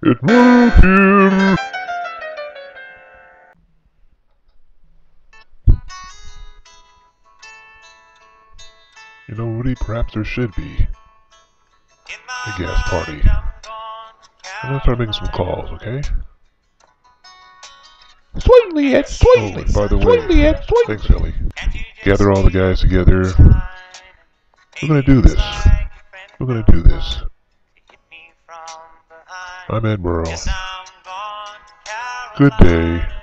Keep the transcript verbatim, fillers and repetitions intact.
It's Merrill here! You know, Rudy, perhaps there should be a gas party. I'm gonna start making some calls, okay? Certainly, Ed, certainly. Oh, by the way, certainly, Ed, certainly. thanks, Ellie. Gather all the guys together. We're gonna do this. We're gonna do this. I'm Ed Merrill. Good day.